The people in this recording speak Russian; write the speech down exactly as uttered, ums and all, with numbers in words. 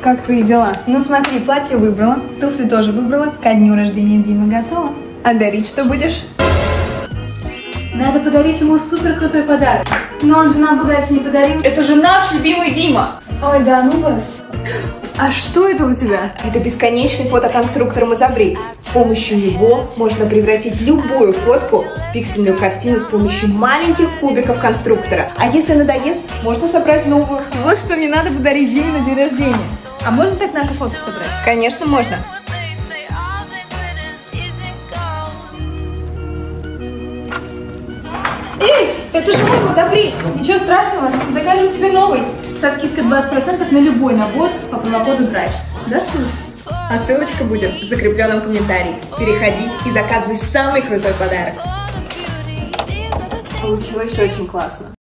как твои дела? Ну смотри, платье выбрала, туфли тоже выбрала, ко дню рождения Димы готова. А дарить что будешь? Надо подарить ему супер крутой подарок. Но он же нам Бугатти не подарил. Это же наш любимый Дима! Ой, да ну вас. А что это у тебя? Это бесконечный фотоконструктор Мазабри. С помощью него можно превратить любую фотку в пиксельную картину с помощью маленьких кубиков конструктора. А если надоест, можно собрать новую. Вот что мне надо подарить Диме на день рождения. А можно так нашу фотку собрать? Конечно, можно. Эй, это же мой Мазабри! Ничего страшного, закажем тебе новый. Со скидкой двадцать процентов на любой набор по промокоду драйв. До слушай. А ссылочка будет в закрепленном комментарии. Переходи и заказывай самый крутой подарок. Получилось очень классно.